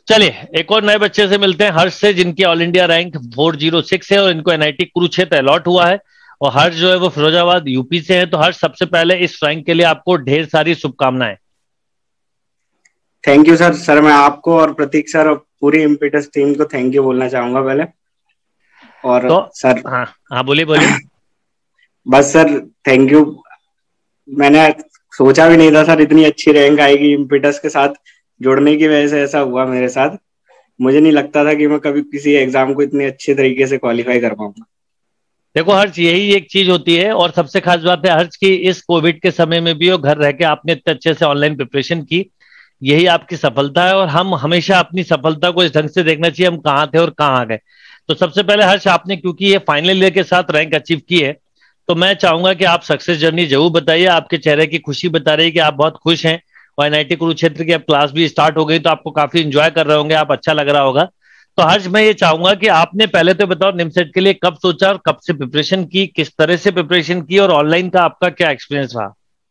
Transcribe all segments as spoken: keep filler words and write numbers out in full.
चलिए एक और नए बच्चे से मिलते हैं, हर्ष से, जिनकी All India rank four zero six है और इनको एनआईटी कुरुक्षेत्र अलॉट हुआ है। और हर्ष जो है वो फिरोजाबाद यूपी से है। तो हर्ष, सबसे पहले इस रैंक के लिए आपको ढेर सारी शुभकामनाएं। Thank you sir. सर मैं आपको और प्रतीक सर और पूरी इम्पीटस टीम को थैंक यू बोलना चाहूंगा पहले। और तो सर हाँ हाँ, बोलिए बोलिए। बस सर थैंक यू। मैंने सोचा भी नहीं था सर इतनी अच्छी रैंक आएगी, इम्पीटस के साथ जुड़ने की वजह से ऐसा हुआ मेरे साथ। मुझे नहीं लगता था कि मैं कभी किसी एग्जाम को इतने अच्छे तरीके से क्वालिफाई कर पाऊंगा। देखो हर्ष, यही एक चीज होती है और सबसे खास बात है हर्ष की, इस कोविड के समय में भी और घर रह के आपने इतने अच्छे से ऑनलाइन प्रिपरेशन की, यही आपकी सफलता है। और हम हमेशा अपनी सफलता को इस ढंग से देखना चाहिए, हम कहाँ थे और कहाँ आ गए। तो सबसे पहले हर्ष, आपने क्योंकि ये फाइनल ईयर के साथ रैंक अचीव की है, तो मैं चाहूंगा कि आप सक्सेस जर्नी जरूर बताइए। आपके चेहरे की खुशी बता रही है कि आप बहुत खुश हैं और एनआईटी कुरुक्षेत्र की अब क्लास भी स्टार्ट हो गई, तो आपको काफी इंजॉय कर रहे होंगे, आप, अच्छा लग रहा होगा। तो हर्ष, मैं ये चाहूंगा कि आपने पहले तो बताओ निमसेट के लिए कब सोचा और कब से प्रिपरेशन की, किस तरह से प्रिपरेशन की, और ऑनलाइन का आपका क्या एक्सपीरियंस रहा।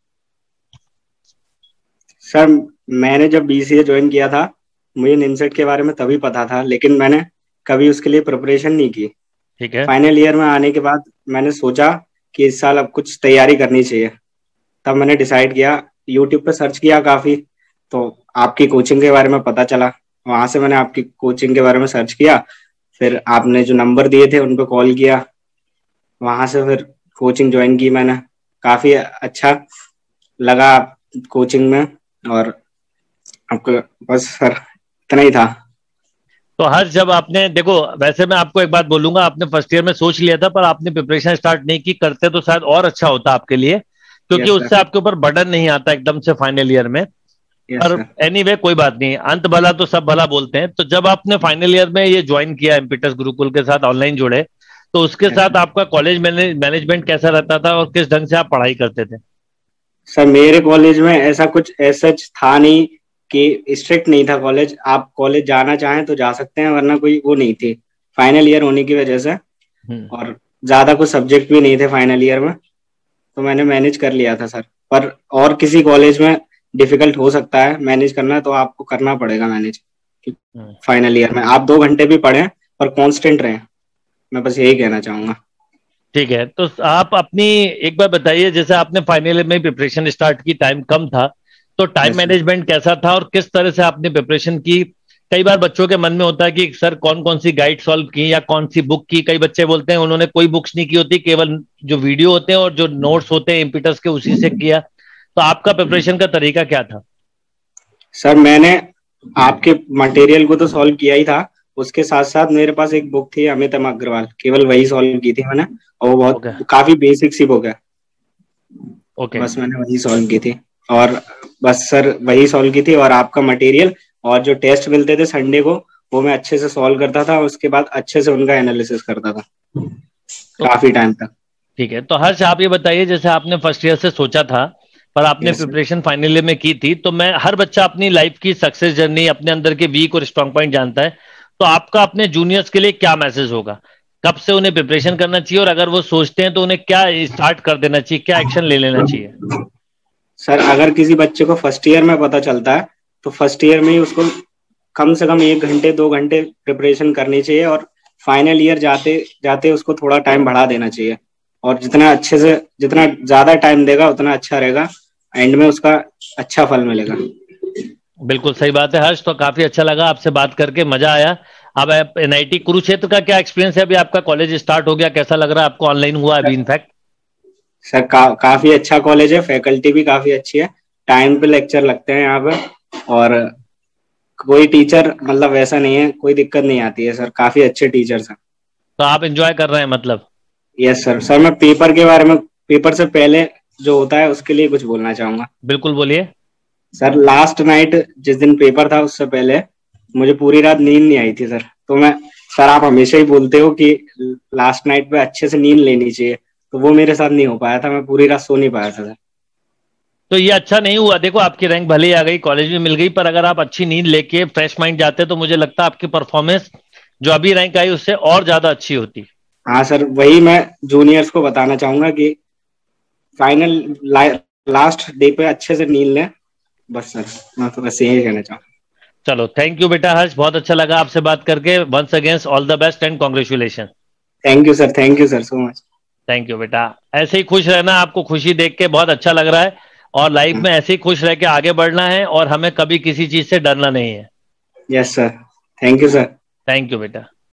सर मैंने जब बीसीए ज्वाइन किया था, मुझे निमसेट के बारे में तभी पता था, लेकिन मैंने कभी उसके लिए प्रिपरेशन नहीं की। ठीक है। फाइनल ईयर में आने के बाद मैंने सोचा कि इस साल अब कुछ तैयारी करनी चाहिए। तब मैंने डिसाइड किया, यूट्यूब पे सर्च किया काफी, तो आपकी कोचिंग के बारे में पता चला। वहां से मैंने आपकी कोचिंग के बारे में सर्च किया, फिर आपने जो नंबर दिए थे उन पे कॉल किया। वहां से फिर कोचिंग ज्वाइन की मैंने। काफी अच्छा लगा कोचिंग में। और आपको बस सर इतना ही था। तो हर्ष, जब आपने, देखो वैसे मैं आपको एक बात बोलूंगा, आपने फर्स्ट ईयर में सोच लिया था पर आपने प्रिपरेशन स्टार्ट नहीं की, करते तो शायद और अच्छा होता आपके लिए, क्योंकि यस सर। उससे आपके ऊपर बर्डन नहीं आता एकदम से फाइनल ईयर में। यस पर सर। एनीवे कोई बात नहीं, अंत भला तो सब भला बोलते हैं। तो जब आपने फाइनल ईयर में ये ज्वाइन किया, इम्पीटस गुरुकुल के साथ ऑनलाइन जुड़े, तो उसके यस साथ सर। आपका कॉलेज मैनेजमेंट कैसा रहता था और किस ढंग से आप पढ़ाई करते थे। सर मेरे कॉलेज में ऐसा कुछ ऐसा था नहीं, कि स्ट्रिक्ट नहीं था कॉलेज। आप कॉलेज जाना चाहें तो जा सकते हैं, वरना कोई वो नहीं थी फाइनल ईयर होने की वजह से। हम्म। और ज्यादा कुछ सब्जेक्ट भी नहीं थे फाइनल ईयर में, तो मैंने मैनेज कर लिया था सर। पर और किसी कॉलेज में डिफिकल्ट हो सकता है मैनेज करना, तो आपको करना पड़ेगा मैनेज। हम्म। फाइनल ईयर में आप दो घंटे भी पढ़ें पर कांस्टेंट रहें, मैं बस यही कहना चाहूंगा। ठीक है, तो आप अपनी एक बार बताइए, जैसे आपने फाइनल ईयर में प्रिपरेशन स्टार्ट की, टाइम कम था, तो टाइम यस सर। मैनेजमेंट कैसा था और किस तरह से आपने प्रिपरेशन की। कई बार बच्चों के मन में होता है कि सर कौन कौन सी गाइड सॉल्व की या कौन सी बुक की। कई बच्चे बोलते हैं उन्होंने कोई बुक्स नहीं की होती, केवल जो वीडियो होते हैं और जो नोट्स होते हैं इम्पीटस के, उसी से किया। तो आपका प्रिपरेशन का तरीका क्या था। सर मैंने आपके मटेरियल को तो सॉल्व किया ही था, उसके साथ साथ मेरे पास एक बुक थी अमित एम अग्रवाल, केवल वही सॉल्व की थी मैंने। और वो बहुत ओके। काफी बेसिक सी बुक है, ओके। बस मैंने वही सॉल्व की थी। और बस सर वही सॉल्व की थी। और आपका मटेरियल और जो टेस्ट मिलते थे संडे को, वो मैं अच्छे से सॉल्व करता था, उसके बाद अच्छे से उनका एनालिसिस करता था तो काफी टाइम तक। ठीक है, तो हर्ष आप ये बताइए, जैसे आपने फर्स्ट ईयर से सोचा था पर आपने yes sir. Preparation final year में की थी, तो मैं, हर बच्चा अपनी लाइफ की सक्सेस जर्नी, अपने अंदर के वीक और स्ट्रांग पॉइंट जानता है। तो आपका अपने जूनियर्स के लिए क्या मैसेज होगा, कब से उन्हें प्रिपरेशन करना चाहिए, और अगर वो सोचते हैं तो उन्हें क्या स्टार्ट कर देना चाहिए, क्या एक्शन ले लेना चाहिए। सर अगर किसी बच्चे को फर्स्ट ईयर में पता चलता है, तो फर्स्ट ईयर में ही उसको कम से कम एक घंटे दो घंटे प्रिपरेशन करनी चाहिए। और फाइनल ईयर जाते जाते उसको थोड़ा टाइम बढ़ा देना चाहिए। और जितना अच्छे से जितना ज्यादा टाइम देगा उतना अच्छा रहेगा, एंड में उसका अच्छा फल मिलेगा। बिल्कुल सही बात है हर्ष, तो काफी अच्छा लगा आपसे बात करके, मजा आया। अब एनआईटी कुरुक्षेत्र का क्या एक्सपीरियंस है, अभी आपका कॉलेज स्टार्ट हो गया, कैसा लग रहा है आपको, ऑनलाइन हुआ अभी इनफैक्ट। सर का, काफी अच्छा कॉलेज है, फैकल्टी भी काफी अच्छी है, टाइम पे लेक्चर लगते हैं यहाँ पे। और कोई टीचर मतलब वैसा नहीं है, कोई दिक्कत नहीं आती है सर, काफी अच्छे टीचर्स हैं। तो आप एंजॉय कर रहे हैं मतलब। Yes sir. सर मैं पेपर के बारे में, पेपर से पहले जो होता है उसके लिए कुछ बोलना चाहूंगा। बिल्कुल बोलिए। सर लास्ट नाइट जिस दिन पेपर था उससे पहले मुझे पूरी रात नींद नहीं आई थी सर। तो मैं, सर आप हमेशा ही बोलते हो कि लास्ट नाइट पे अच्छे से नींद लेनी चाहिए, तो वो मेरे साथ नहीं हो पाया था, मैं पूरी रात सो नहीं पाया था सर। तो ये अच्छा नहीं हुआ, देखो आपकी रैंक भले ही आ गई, कॉलेज भी मिल गई, पर अगर आप अच्छी नींद लेके फ्रेश माइंड जाते तो मुझे लगता है आपकी परफॉर्मेंस जो अभी रैंक आई उससे और ज्यादा अच्छी होती। हाँ सर, वही मैं जूनियर्स को बताना चाहूंगा कि फाइनल लास्ट डे पे अच्छे से नींद लें। बस सर मैं तो बस यही कहना चाहूँगा। चलो, थैंक यू बेटा हर्ष, बहुत अच्छा लगा आपसे बात करके। Once again all the best and congratulation. Thank you sir, thank you sir so much. Thank you बेटा। ऐसे ही खुश रहना, आपको खुशी देख के बहुत अच्छा लग रहा है, और लाइफ में ऐसे ही खुश रह के आगे बढ़ना है, और हमें कभी किसी चीज से डरना नहीं है। Yes sir, thank you sir. Thank you बेटा।